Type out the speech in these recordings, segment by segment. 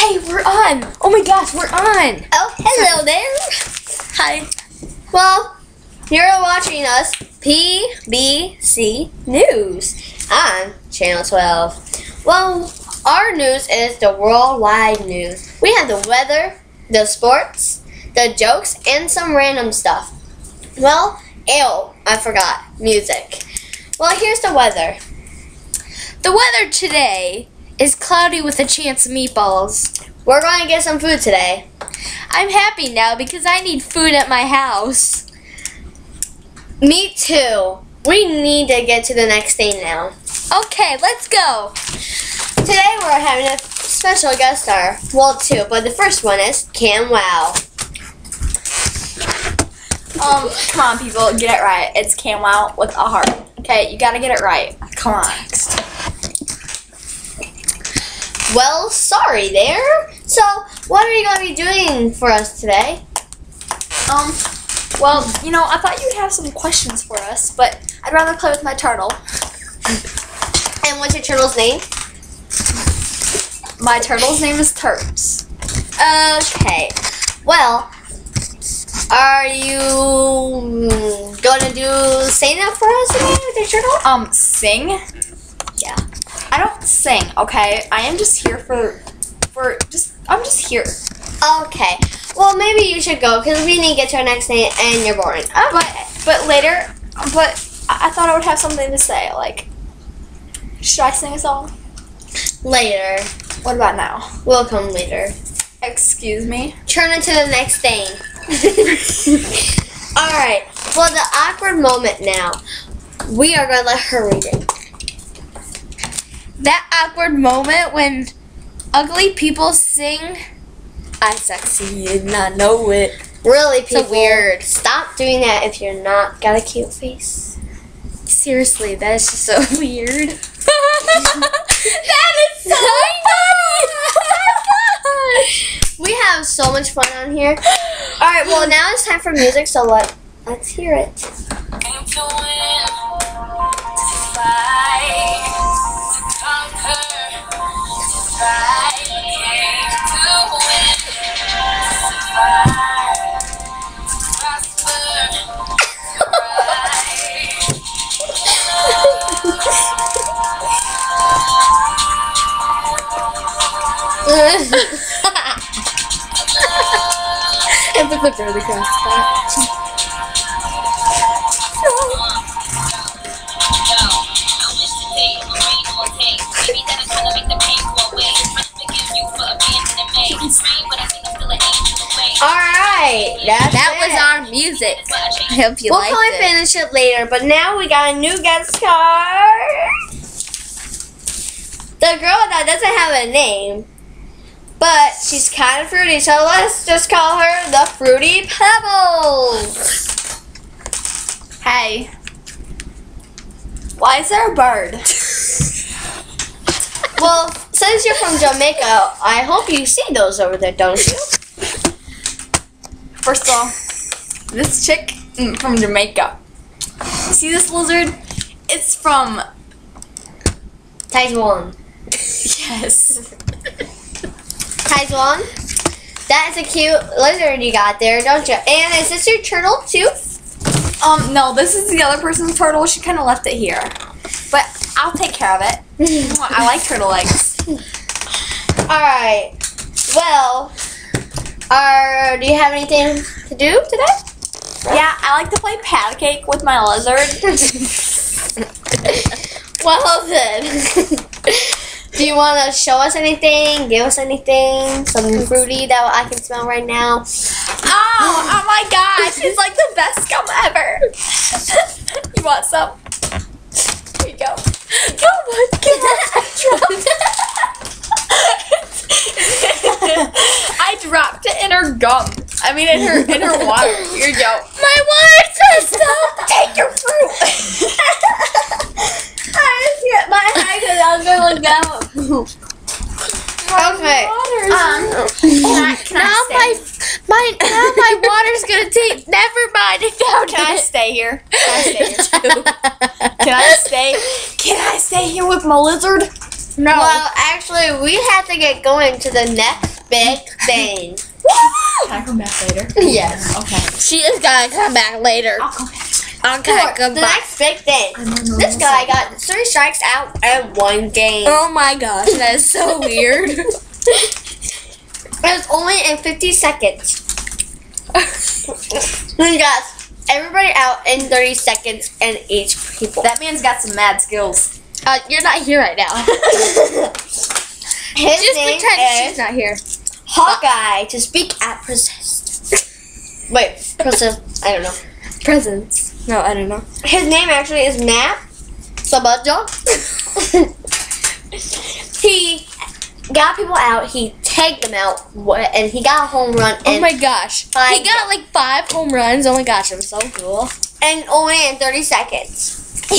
Hey, we're on. Oh my gosh, we're on. Oh, hello there. Hi. Well, you're watching us PBC News on Channel 12. Well, our news is the worldwide news. We have the weather, the sports, the jokes, and some random stuff. Well, I forgot. Music. Well, here's the weather. The weather today is cloudy with a chance of meatballs. We're going to get some food today. I'm happy now because I need food at my house. Me too. We need to get to the next thing now. Okay, let's go. Today we're having a special guest star. Well, two, but the first one is Cam Wow. Come on, people, get it right. It's Cam Wow with a heart. Okay, you gotta get it right. Come on. Well, sorry there. So, what are you going to be doing for us today? Well, you know, I thought you'd have some questions for us, but I'd rather play with my turtle. And what's your turtle's name? My turtle's name is Turps. Okay. Well, are you going to sing that for us today with your turtle? Sing? Yeah. I don't sing, okay? I am just here I'm just here. Okay. Well, maybe you should go because we need to get to our next thing and you're boring. But later, I thought I would have something to say, like, should I sing a song? Later. What about now? We'll come later. Excuse me? Turn it to the next thing. Alright. Well, the awkward moment now. We are going to let her read it. That awkward moment when ugly people sing, I succeed and I know it. Really, people. So weird. Stop doing that if you're not got a cute face. Seriously, that is just so weird. That is so funny. We have so much fun on here. Alright, well now it's time for music, so let's hear it. Aim to win, to fight, to conquer, to fight. Aim to win, to survive, to prosper, to And put the bird across that. Alright, That was our music. I hope you We'll liked probably it. finish it later, but now we got a new guest star. The girl that doesn't have a name, but she's kind of fruity, so let's just call her the Fruity Pebbles. Hey. Why is there a bird? Well, since you're from Jamaica, I hope you see those over there, don't you? First of all, this chick from Jamaica. See this lizard? It's from... Taiwan. Yes. Taiwan? That is a cute lizard you got there, don't you? And is this your turtle, too? No, this is the other person's turtle. She kind of left it here. But I'll take care of it. I like turtle eggs. Alright. Well, do you have anything to do today? Yeah, I like to play pat cake with my lizard. Well then. Do you want to show us anything? Give us anything? Something fruity that I can smell right now? Oh my gosh, it's like the best gum ever. You want some? Here you go. Oh my gosh, I dropped it in her gum. I mean, in her water. Here you go. My water system! Take your fruit. I just hit my head because I was going to look down. Okay. Can I stay? Now my water's gonna take. Never mind. Can I stay here? Can I stay here too? Can I stay here with my lizard? No. Well, actually, we have to get going to the next big thing. Can I come back later? Yes. Okay. She is gonna come back later. I'll come back. Okay, The goodbye. next big thing. I'm on This guy got 3 strikes out in 1 game. Oh my gosh, that is so weird. It was only in 50 seconds. He got everybody out in 30 seconds and each people. That man's got some mad skills. You're not here right now. His Just name pretend is she's not here. Hawkeye to speak at Wait, I don't know. Presents. No, I don't know. His name actually is Matt Sabajo. He got people out, he tagged them out, and he got a home run Oh in, my gosh. Five. He got like 5 home runs. Oh my gosh, it was so cool. and only in 30 seconds.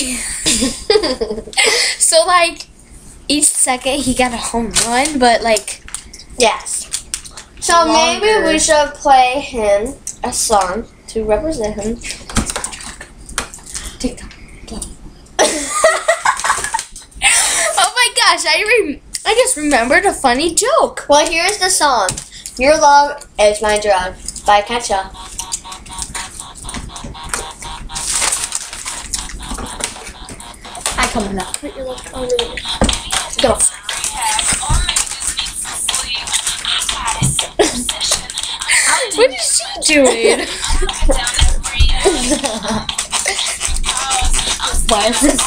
So like each second he got a home run, but like Yes. So Longer. maybe we should play him a song to represent him. TikTok. Oh my gosh, I just remembered a funny joke. Well, here's the song. Your love is my drug by Katja. Hi, coming up. Go. What is she doing? Why is this?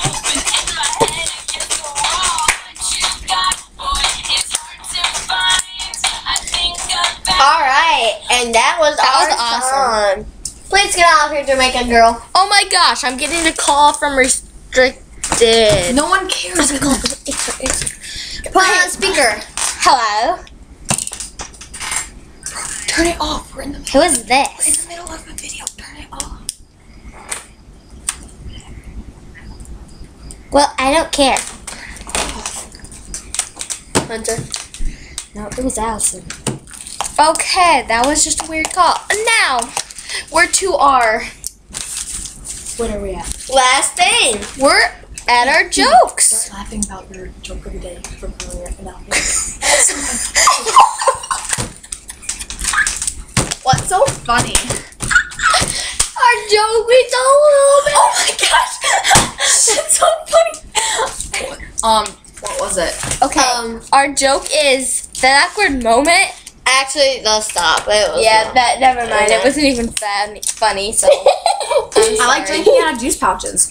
Alright, and that was That was song. Please get out of here, Jamaican girl. Oh my gosh, I'm getting a call from restricted. No one cares. Put it on speaker. Hello? Turn it off. We're in the Who is this? middle of a video. Turn it off. Well, I don't care. Hunter. No, it was Allison. Okay, that was just a weird call. Now, we're to our... What are we at? Last thing. We're at our jokes. Start laughing about your joke of the day from earlier. What's so funny? Our joke we told a little bit. Oh my gosh, that's so funny. What was it? Okay, our joke is the awkward moment. Actually, let's stop. It was Yeah, wrong. that never mind. Okay. It wasn't even funny, so I'm I like sorry. drinking out of juice pouches.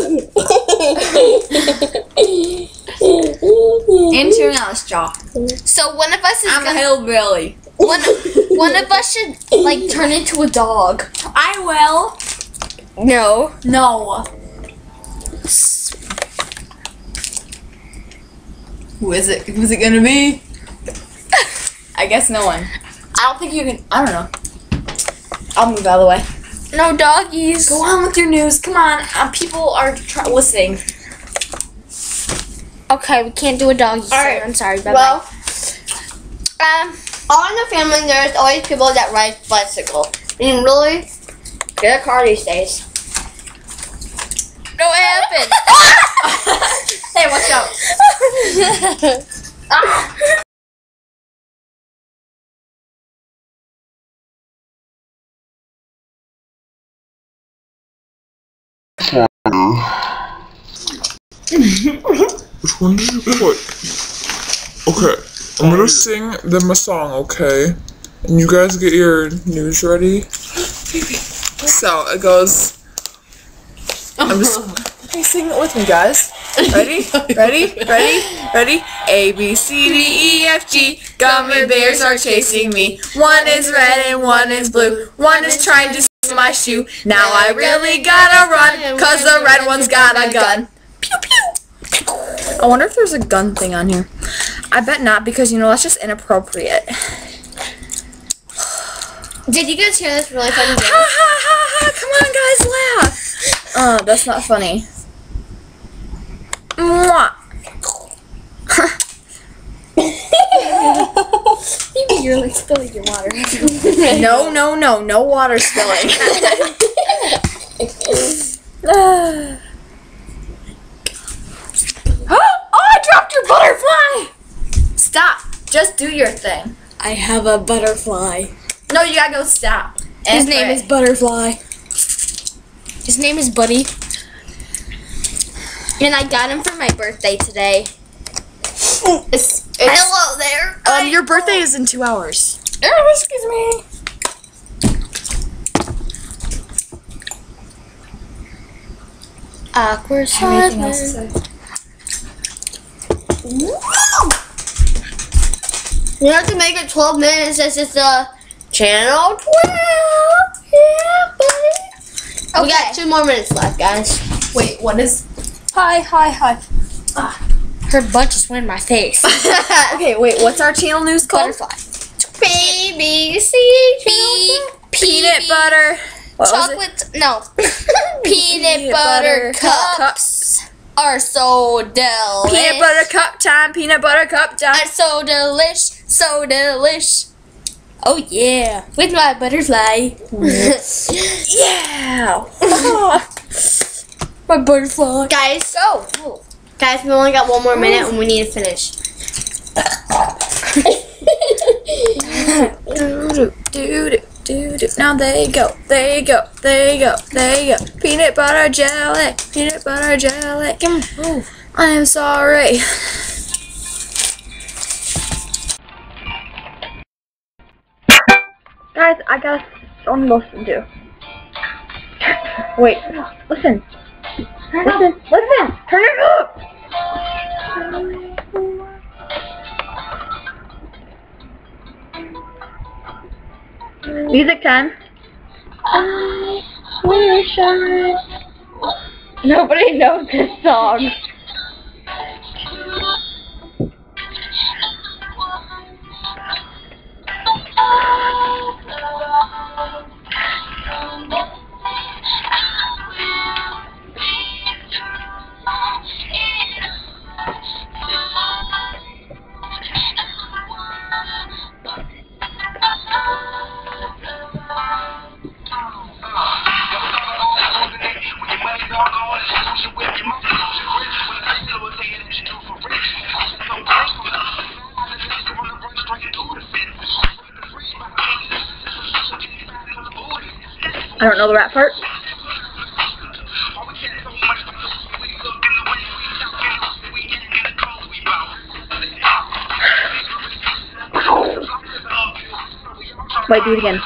Into an Alice jaw. So one of us is I'm a gonna, hillbilly. one of us should like turn into a dog. I will. No. No. Who is it? Who's it gonna be? I guess no one. I don't think you can. I don't know. I'll move out of the way. No doggies. Go on with your news. Come on. People are listening. Okay, we can't do a doggy. So Alright. I'm sorry. Bye Well, bye. all in the family, there's always people that ride bicycle. And really, get a car these days. No, it happened. Hey, watch out. Which one did you put? Okay, I'm gonna sing them a song, okay? And you guys get your news ready. So it goes. I'm just. Okay, sing it with me, guys. Ready? Ready? Ready? Ready? A, B, C, D, E, F, G. Gummy bears are chasing me. One is red and one is blue. One is trying to steal my shoe. Now I really gotta run, 'cause the red one's got a gun. Pew pew. I wonder if there's a gun thing on here. I bet not, because you know that's just inappropriate. Did you guys hear this really funny Ha joke? ha ha ha! Come on, guys, laugh. That's not funny. Mwah. You're like spilling your water. No, no, no, no water spilling. Oh, I dropped your butterfly! Stop. Just do your thing. I have a butterfly. No, you gotta go stop. His name is Butterfly. His name is Buddy. And I got him for my birthday today. Hello there. Your birthday is in 2 hours. Oh, excuse me. Awkward silence. We have to make it 12 minutes. This is the channel 12. Yeah, buddy. We got 2 more minutes left, guys. Wait, what is? Hi. Her butt just went in my face. Okay, wait. What's our channel news called? Butterfly. BBC. Peanut butter. What was it? Chocolate. No. Peanut butter cups are so delicious. Peanut butter cup time. Peanut butter cup time. Are so delish. So delish. Oh yeah. With my butterfly. Yeah. My butterfly. Guys, go. Guys, we only got 1 more minute and we need to finish. Do. Now they go. Peanut butter jelly. Come on, move. I am sorry. Guys, I got something to listen to. Wait, listen. Listen. Turn it up. Music time. I wish Nobody knows this song. I don't know the rap part. Wait, do it again.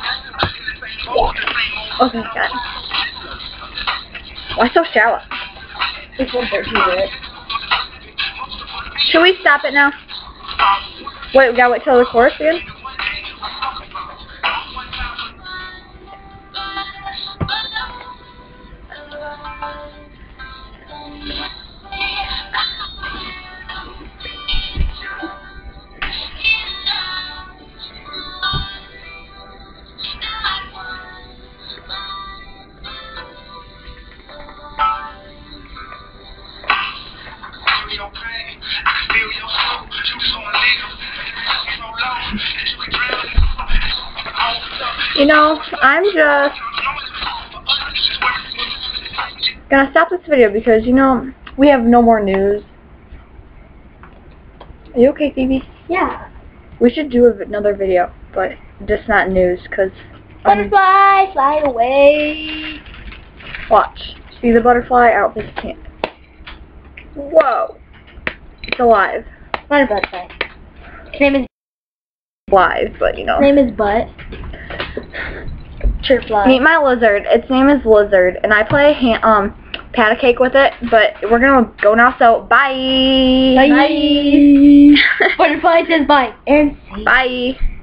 Okay, got it. Why so shallow? It's 1:13. Should we stop it now? Wait, we gotta wait till the chorus again? You know, I'm just gonna stop this video because, you know, we have no more news. Are you okay, Phoebe? Yeah. We should do another video, but just not news, because... Butterfly, fly away. Watch. See the butterfly? I don't think you can. Whoa. It's alive. Not a butterfly. His name is Live, but, you know. name is Butt. Chirpfly. Meet my lizard. Its name is Lizard, and I play pat a cake with it, but we're gonna go now, so bye! Bye! Butterfly says bye. And Bye!